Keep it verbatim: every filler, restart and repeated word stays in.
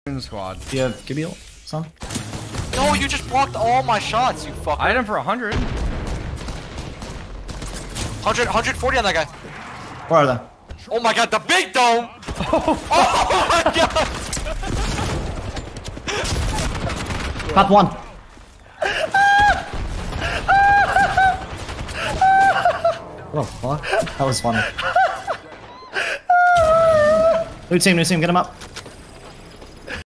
Squad. Do you have Gibeal, son? No, you just blocked all my shots, you fucker. I hit him for a hundred. one hundred, one forty on that guy. Where are they? Oh my god, the big dome! Oh, oh my god! Pop one. What the fuck? That was funny. New team, new team, get him up.